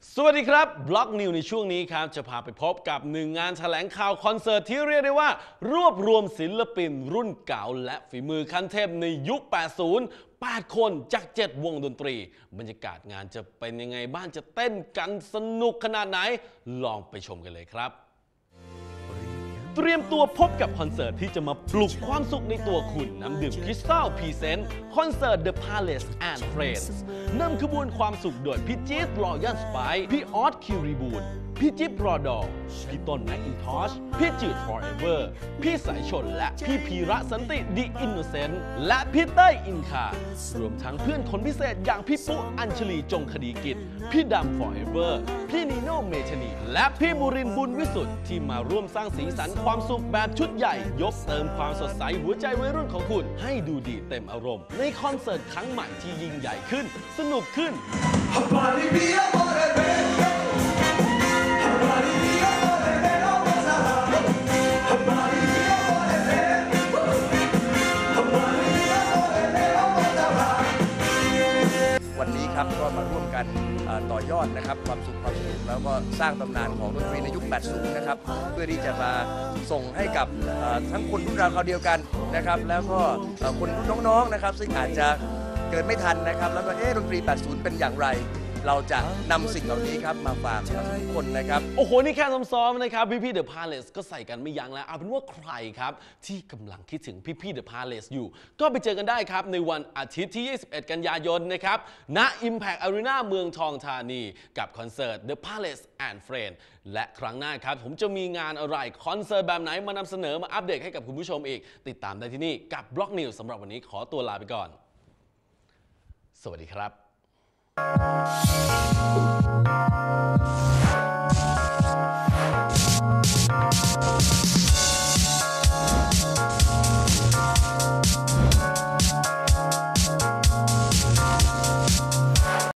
สวัสดีครับบล็อกนิวในช่วงนี้ครับจะพาไปพบกับหนึ่งงานแถลงข่าวคอนเสิร์ตที่เรียกได้ว่ารวบรวมศิลปินรุ่นเก่าและฝีมือขั้นเทพในยุค 80 8 คนจาก 7 วงดนตรีบรรยากาศงานจะเป็นยังไงบ้างจะเต้นกันสนุกขนาดไหนลองไปชมกันเลยครับเตรียมตัวพบกับคอนเสิร์ตที่จะมาปลุกความสุขในตัวคุณน้ำดื่มคริสตัลพรีเซนต์คอนเสิร์ต The Palace and Friends นำขบวนความสุขโดยพี่จี๊ดรอยัลสไปร์พี่ออสคิริบูลพี่จิ๊บรอดอพี่ต้นแมคอินทอชพี่จืด Forever พี่สายชนและพี่พีระสันติ The Innocent และพี่เต้ยอินคารวมทั้งเพื่อนคนพิเศษอย่างพี่ปุ๊อัญชลีจงคดีกิจพี่ดำ Forever พี่นีโน่เมชนีและพี่บุรินทร์บุญวิสุทธิ์ที่มาร่วมสร้างสีสันความสุขแบบชุดใหญ่ยกเติมความสดใสหัวใจวัยรุ่นของคุณให้ดูดีเต็มอารมณ์ในคอนเสิร์ตครั้งใหม่ที่ยิ่งใหญ่ขึ้นสนุกขึ้นวันนี้ครับก็มาร่วมกันต่อยอดนะครับความสุขความสนุกแล้วก็สร้างตำนานของดนตรีในยุค 80 นะครับเพื่อที่จะมาส่งให้กับทั้งคนรุ่นราวคราวเดียวกันนะครับแล้วก็คนรุ่นน้องๆนะครับซึ่งอาจจะเกิดไม่ทันนะครับแล้วก็ดนตรี 80 เป็นอย่างไรเราจะนำสิ่งเหล่านี้ครับมาฝากทุกคนนะครับโอ้โหนี่แค่ซ้อมๆนะครับพี่ๆ The Palace ก็ใส่กันไม่ยั้งแล้วเอาเป็นว่าใครครับที่กำลังคิดถึงพี่ๆ The Palace อยู่ก็ไปเจอกันได้ครับในวันอาทิตย์ที่ 21 กันยายนนะครับณ Impact Arena เมืองทองธานีกับคอนเสิร์ต The Palace and Friends และครั้งหน้าครับผมจะมีงานอะไรคอนเสิร์ตแบบไหนมานำเสนอมาอัปเดตให้กับคุณผู้ชมอีกติดตามได้ที่นี่กับบล็อกนิวสำหรับวันนี้ขอตัวลาไปก่อนสวัสดีครับ